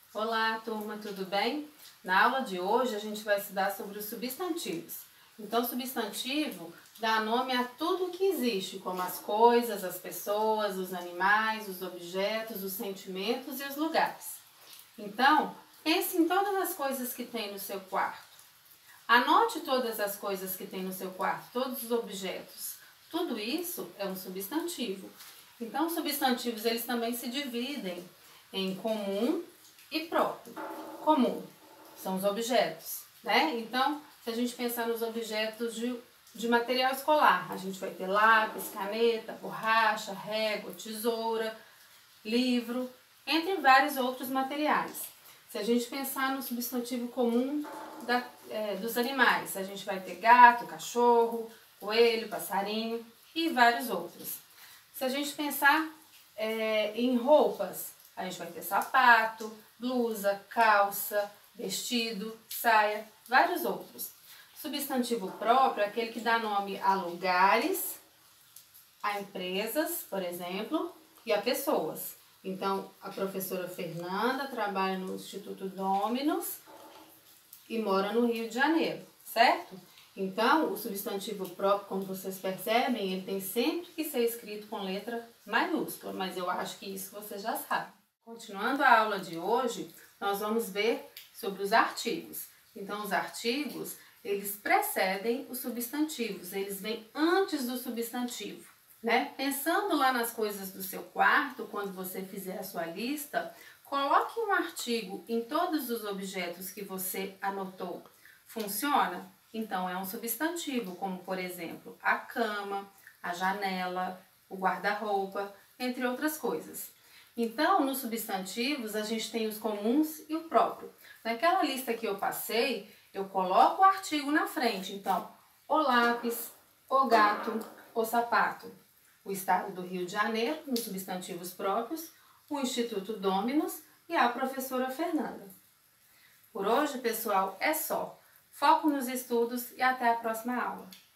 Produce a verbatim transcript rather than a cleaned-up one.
Olá, turma, tudo bem? Na aula de hoje a gente vai estudar sobre os substantivos. Então, substantivo dá nome a tudo que existe, como as coisas, as pessoas, os animais, os objetos, os sentimentos e os lugares. Então, pense em todas as coisas que tem no seu quarto. Anote todas as coisas que tem no seu quarto, todos os objetos. Tudo isso é um substantivo. Então, os substantivos eles também se dividem em comum e próprio. Comum são os objetos, né? Então, se a gente pensar nos objetos de, de material escolar, a gente vai ter lápis, caneta, borracha, régua, tesoura, livro, entre vários outros materiais. Se a gente pensar no substantivo comum da, é, dos animais, a gente vai ter gato, cachorro, coelho, passarinho e vários outros. Se a gente pensar é, em roupas, a gente vai ter sapato, blusa, calça, vestido, saia, vários outros. Substantivo próprio é aquele que dá nome a lugares, a empresas, por exemplo, e a pessoas. Então, a professora Fernanda trabalha no Instituto Dominus e mora no Rio de Janeiro, certo? Então, o substantivo próprio, como vocês percebem, ele tem sempre que ser escrito com letra maiúscula, mas eu acho que isso você já sabe. Continuando a aula de hoje, nós vamos ver sobre os artigos. Então, os artigos, eles precedem os substantivos, eles vêm antes do substantivo, né? Pensando lá nas coisas do seu quarto, quando você fizer a sua lista, coloque um artigo em todos os objetos que você anotou. Funciona? Então, é um substantivo, como, por exemplo, a cama, a janela, o guarda-roupa, entre outras coisas. Então, nos substantivos, a gente tem os comuns e o próprio. Naquela lista que eu passei, eu coloco o artigo na frente. Então, o lápis, o gato, o sapato. O Estado do Rio de Janeiro, nos substantivos próprios, o Instituto Dominus e a professora Fernanda. Por hoje, pessoal, é só. Foco nos estudos e até a próxima aula.